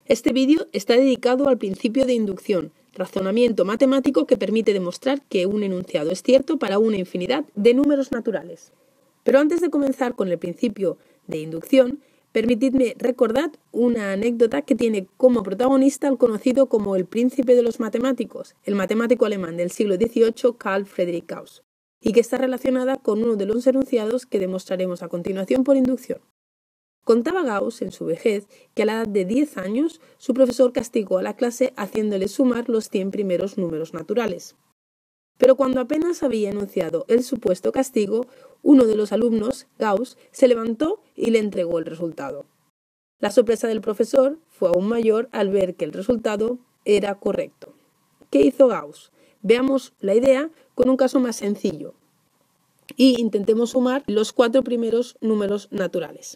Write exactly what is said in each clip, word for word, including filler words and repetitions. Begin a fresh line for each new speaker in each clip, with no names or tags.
Este vídeo está dedicado al principio de inducción, razonamiento matemático que permite demostrar que un enunciado es cierto para una infinidad de números naturales. Pero antes de comenzar con el principio de inducción, permitidme recordar una anécdota que tiene como protagonista al conocido como el príncipe de los matemáticos, el matemático alemán del siglo dieciocho Carl Friedrich Gauss, y que está relacionada con uno de los enunciados que demostraremos a continuación por inducción. Contaba Gauss en su vejez que a la edad de diez años su profesor castigó a la clase haciéndole sumar los cien primeros números naturales. Pero cuando apenas había enunciado el supuesto castigo, uno de los alumnos, Gauss, se levantó y le entregó el resultado. La sorpresa del profesor fue aún mayor al ver que el resultado era correcto. ¿Qué hizo Gauss? Veamos la idea con un caso más sencillo y intentemos sumar los cuatro primeros números naturales.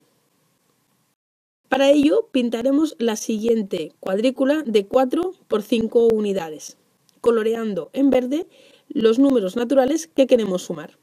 Para ello pintaremos la siguiente cuadrícula de cuatro por cinco unidades, coloreando en verde los números naturales que queremos sumar.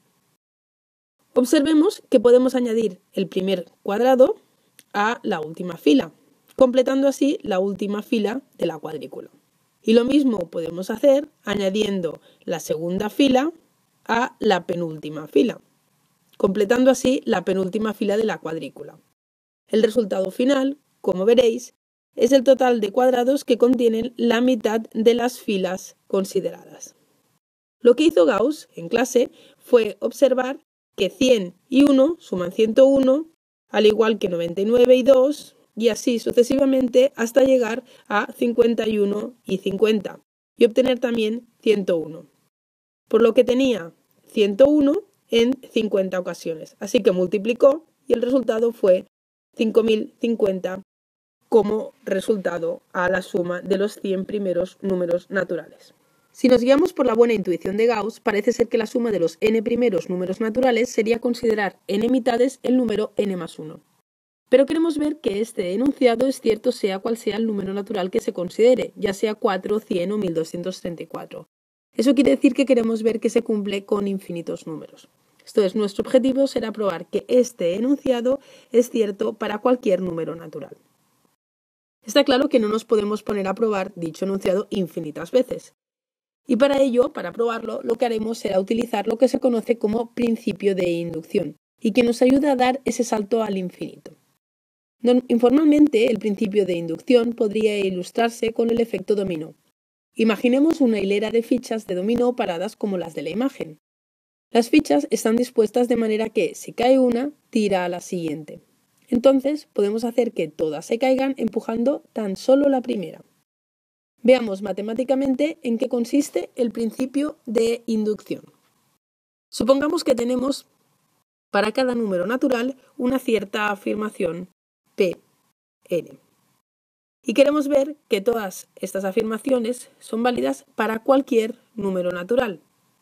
Observemos que podemos añadir el primer cuadrado a la última fila, completando así la última fila de la cuadrícula. Y lo mismo podemos hacer añadiendo la segunda fila a la penúltima fila, completando así la penúltima fila de la cuadrícula. El resultado final, como veréis, es el total de cuadrados que contienen la mitad de las filas consideradas. Lo que hizo Gauss en clase fue observar que cien y uno suman ciento uno, al igual que noventa y nueve y dos, y así sucesivamente hasta llegar a cincuenta y uno y cincuenta, y obtener también ciento uno. Por lo que tenía ciento uno en cincuenta ocasiones, así que multiplicó y el resultado fue cinco mil cincuenta como resultado a la suma de los cien primeros números naturales. Si nos guiamos por la buena intuición de Gauss, parece ser que la suma de los n primeros números naturales sería considerar n mitades el número n más uno. Pero queremos ver que este enunciado es cierto sea cual sea el número natural que se considere, ya sea cuatro, cien o mil doscientos treinta y cuatro. Eso quiere decir que queremos ver que se cumple con infinitos números. Esto es, nuestro objetivo será probar que este enunciado es cierto para cualquier número natural. Está claro que no nos podemos poner a probar dicho enunciado infinitas veces. Y para ello, para probarlo, lo que haremos será utilizar lo que se conoce como principio de inducción y que nos ayuda a dar ese salto al infinito. Informalmente, el principio de inducción podría ilustrarse con el efecto dominó. Imaginemos una hilera de fichas de dominó paradas como las de la imagen. Las fichas están dispuestas de manera que, si cae una, tira a la siguiente. Entonces, podemos hacer que todas se caigan empujando tan solo la primera. Veamos matemáticamente en qué consiste el principio de inducción. Supongamos que tenemos para cada número natural una cierta afirmación P n. Y queremos ver que todas estas afirmaciones son válidas para cualquier número natural.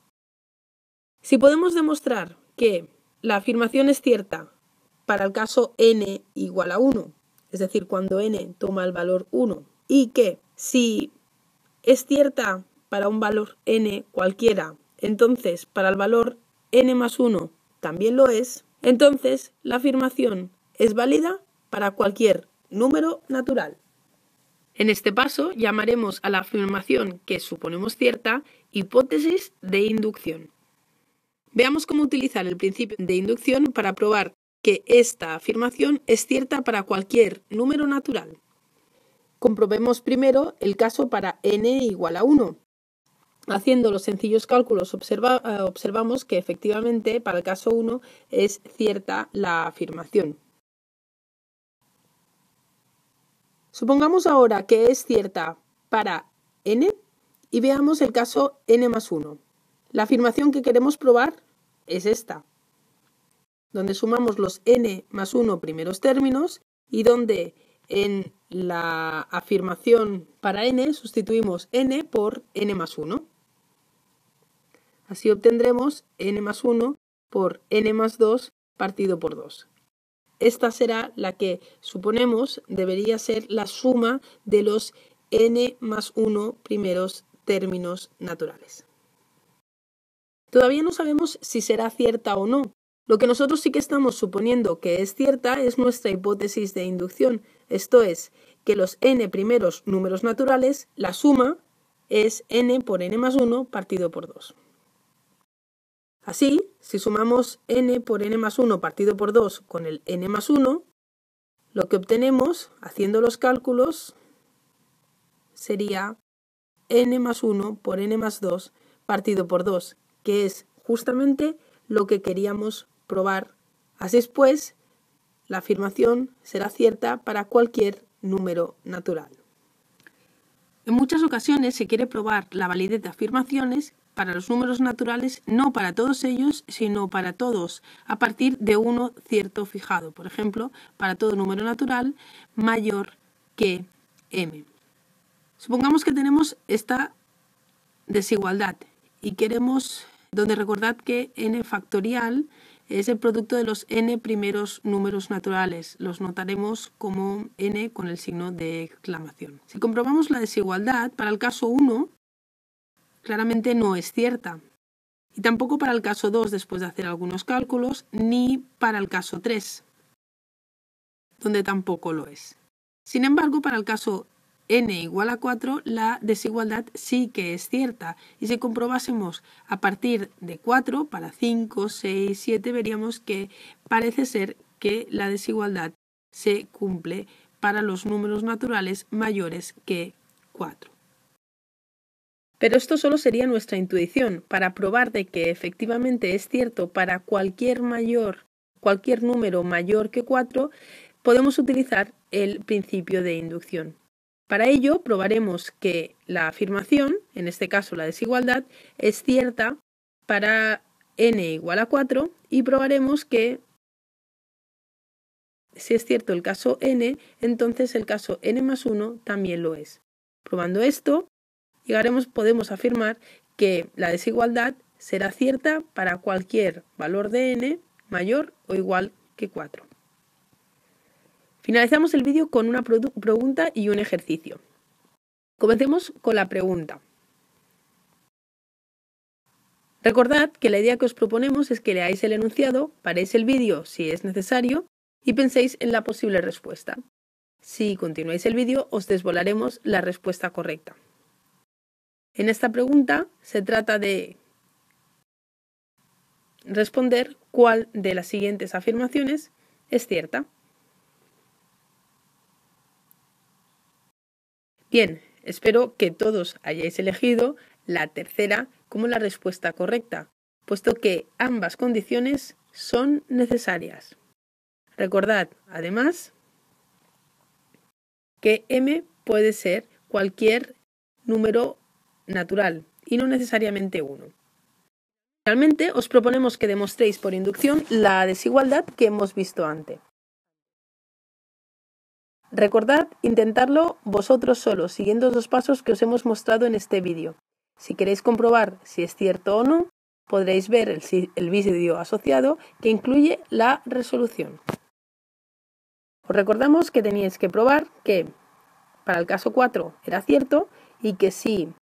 Si podemos demostrar que la afirmación es cierta para el caso n igual a uno, es decir, cuando n toma el valor uno, y que si es cierta para un valor n cualquiera, entonces para el valor n más uno también lo es, entonces la afirmación es válida para cualquier número natural. En este paso llamaremos a la afirmación que suponemos cierta hipótesis de inducción. Veamos cómo utilizar el principio de inducción para probar que esta afirmación es cierta para cualquier número natural. Comprobemos primero el caso para n igual a uno. Haciendo los sencillos cálculos observa, eh, observamos que efectivamente para el caso uno es cierta la afirmación. Supongamos ahora que es cierta para n y veamos el caso n más uno. La afirmación que queremos probar es esta, donde sumamos los n más uno primeros términos y donde en la afirmación para n sustituimos n por n más uno. Así obtendremos n más uno por n más dos partido por dos. Esta será la que suponemos debería ser la suma de los n más uno primeros términos naturales. Todavía no sabemos si será cierta o no. Lo que nosotros sí que estamos suponiendo que es cierta es nuestra hipótesis de inducción, esto es, que los n primeros números naturales, la suma es n por n más uno partido por dos. Así, si sumamos n por n más uno partido por dos con el n más uno, lo que obtenemos, haciendo los cálculos, sería n más uno por n más dos partido por dos, que es justamente lo que queríamos probar. Así pues, la afirmación será cierta para cualquier número natural. En muchas ocasiones se quiere probar la validez de afirmaciones para los números naturales, no para todos ellos, sino para todos, a partir de uno cierto fijado. Por ejemplo, para todo número natural mayor que m. Supongamos que tenemos esta desigualdad y queremos, donde recordad que n factorial es el producto de los n primeros números naturales. Los notaremos como n con el signo de exclamación. Si comprobamos la desigualdad, para el caso uno, claramente no es cierta. Y tampoco para el caso dos, después de hacer algunos cálculos, ni para el caso tres, donde tampoco lo es. Sin embargo, para el caso n igual a cuatro, la desigualdad sí que es cierta. Y si comprobásemos a partir de cuatro, para cinco, seis, siete, veríamos que parece ser que la desigualdad se cumple para los números naturales mayores que cuatro. Pero esto solo sería nuestra intuición. Para probar de que efectivamente es cierto para cualquier mayor, cualquier número mayor que cuatro, podemos utilizar el principio de inducción. Para ello, probaremos que la afirmación, en este caso la desigualdad, es cierta para n igual a cuatro y probaremos que si es cierto el caso n, entonces el caso n más uno también lo es. Probando esto, llegaremos, podemos afirmar que la desigualdad será cierta para cualquier valor de n mayor o igual que cuatro. Finalizamos el vídeo con una pregunta y un ejercicio. Comencemos con la pregunta. Recordad que la idea que os proponemos es que leáis el enunciado, paréis el vídeo si es necesario y penséis en la posible respuesta. Si continuáis el vídeo, os desvelaremos la respuesta correcta. En esta pregunta se trata de responder cuál de las siguientes afirmaciones es cierta. Bien, espero que todos hayáis elegido la tercera como la respuesta correcta, puesto que ambas condiciones son necesarias. Recordad, además, que m puede ser cualquier número natural y no necesariamente uno. Finalmente, os proponemos que demostréis por inducción la desigualdad que hemos visto antes. Recordad intentarlo vosotros solos, siguiendo los pasos que os hemos mostrado en este vídeo. Si queréis comprobar si es cierto o no, podréis ver el, el vídeo asociado que incluye la resolución. Os recordamos que teníais que probar que para el caso cuatro era cierto y que si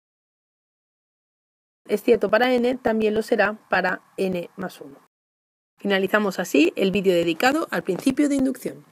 es cierto para n, también lo será para n más uno. Finalizamos así el vídeo dedicado al principio de inducción.